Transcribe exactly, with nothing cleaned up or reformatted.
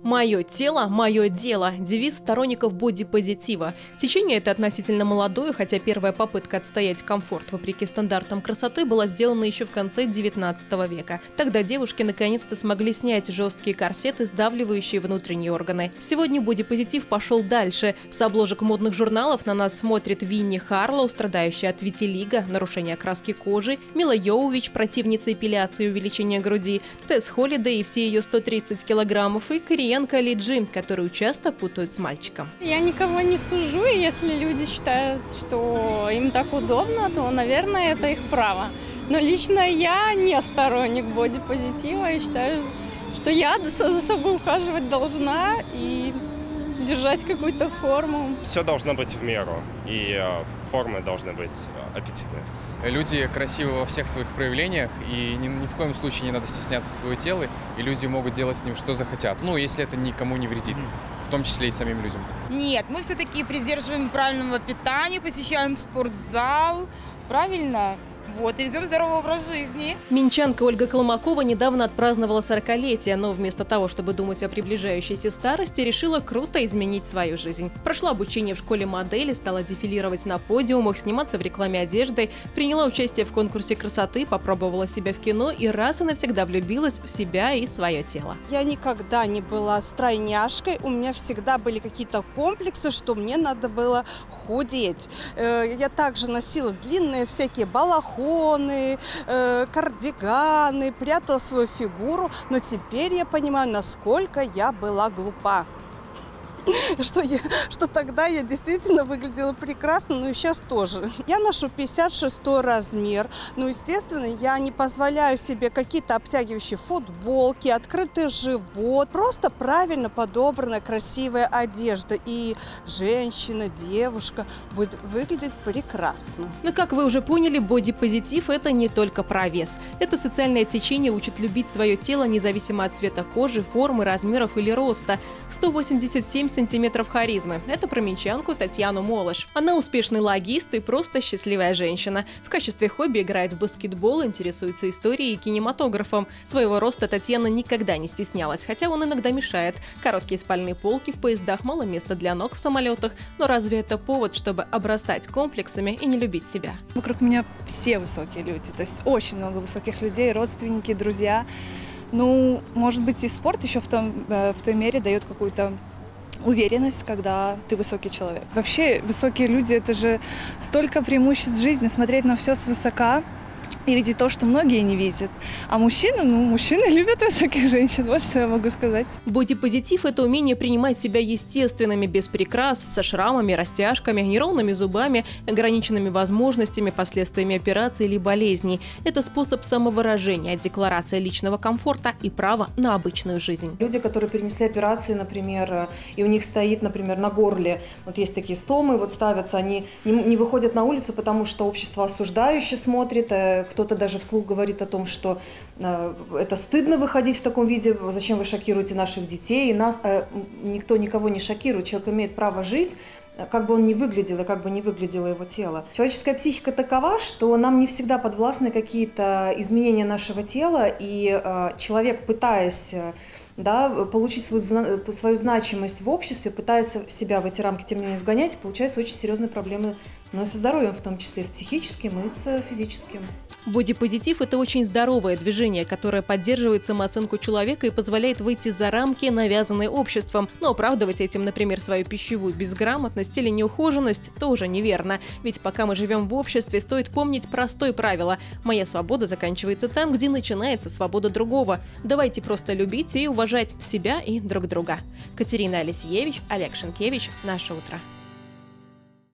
«Мое тело – мое дело» – девиз сторонников бодипозитива. Течение это относительно молодое, хотя первая попытка отстоять комфорт вопреки стандартам красоты была сделана еще в конце девятнадцатого века. Тогда девушки наконец-то смогли снять жесткие корсеты, сдавливающие внутренние органы. Сегодня бодипозитив пошел дальше. С обложек модных журналов на нас смотрит Винни Харлоу, страдающая от витилиго, нарушения окраски кожи, Мила Йовович, противница эпиляции и увеличения груди, Тесс Холлидей и все ее сто тридцать килограммов, и Кориянка Ли Джи, которую часто путают с мальчиком. Я никого не сужу, и если люди считают, что им так удобно, то, наверное, это их право. Но лично я не сторонник бодипозитива и считаю, что я за собой ухаживать должна и держать какую-то форму. Все должно быть в меру, и формы должны быть аппетитные. Люди красивы во всех своих проявлениях, и ни, ни в коем случае не надо стесняться своего тела, и люди могут делать с ним что захотят, ну, если это никому не вредит, в том числе и самим людям. Нет, мы все-таки придерживаем правильного питания, посещаем спортзал, правильно? Вот, и ведем здоровый образ жизни. Минчанка Ольга Колмакова недавно отпраздновала сорокалетие, но вместо того, чтобы думать о приближающейся старости, решила круто изменить свою жизнь. Прошла обучение в школе модели, стала дефилировать на подиумах, сниматься в рекламе одежды, приняла участие в конкурсе красоты, попробовала себя в кино и раз и навсегда влюбилась в себя и свое тело. Я никогда не была стройняшкой, у меня всегда были какие-то комплексы, что мне надо было худеть. Я также носила длинные всякие балахоны, кардиганы, прятала свою фигуру, но теперь я понимаю, насколько я была глупа. Что, я, что тогда я действительно выглядела прекрасно, но и сейчас тоже. Я ношу пятьдесят шестой размер, но, естественно, я не позволяю себе какие-то обтягивающие футболки, открытый живот. Просто правильно подобранная красивая одежда, и женщина, девушка будет выглядеть прекрасно. Но, как вы уже поняли, бодипозитив – это не только про вес. Это социальное течение учит любить свое тело независимо от цвета кожи, формы, размеров или роста. сто восемьдесят семь сантиметров харизмы. Это про минчанку Татьяну Молош. Она успешный логист и просто счастливая женщина. В качестве хобби играет в баскетбол, интересуется историей и кинематографом. Своего роста Татьяна никогда не стеснялась, хотя он иногда мешает. Короткие спальные полки в поездах, мало места для ног в самолетах. Но разве это повод, чтобы обрастать комплексами и не любить себя? Вокруг меня все высокие люди, то есть очень много высоких людей, родственники, друзья. Ну, может быть, и спорт еще в, том, в той мере дает какую-то уверенность, когда ты высокий человек. Вообще, высокие люди – это же столько преимуществ в жизни, смотреть на все свысока и видеть то, что многие не видят. А мужчины, ну, мужчины любят высоких женщин, вот что я могу сказать. Бодипозитив – это умение принимать себя естественными, без прикрас, со шрамами, растяжками, неровными зубами, ограниченными возможностями, последствиями операций или болезней. Это способ самовыражения, декларация личного комфорта и права на обычную жизнь. Люди, которые перенесли операции, например, и у них стоит, например, на горле, вот есть такие стомы, вот ставятся, они не, не выходят на улицу, потому что общество осуждающе смотрит. Кто-то даже вслух говорит о том, что э, это стыдно выходить в таком виде, зачем вы шокируете наших детей, и нас э, никто никого не шокирует, человек имеет право жить, как бы он ни выглядел и как бы ни выглядело его тело. Человеческая психика такова, что нам не всегда подвластны какие-то изменения нашего тела, и э, человек, пытаясь да, получить свою, свою значимость в обществе, пытается себя в эти рамки тем не менее вгонять, получаются очень серьезные проблемы, но и со здоровьем, в том числе и с психическим, и с физическим. Бодипозитив – это очень здоровое движение, которое поддерживает самооценку человека и позволяет выйти за рамки, навязанные обществом. Но оправдывать этим, например, свою пищевую безграмотность или неухоженность, тоже неверно. Ведь пока мы живем в обществе, стоит помнить простое правило: моя свобода заканчивается там, где начинается свобода другого. Давайте просто любить и уважать себя и друг друга. Катерина Алексеевич, Олег Шенкевич. Наше утро.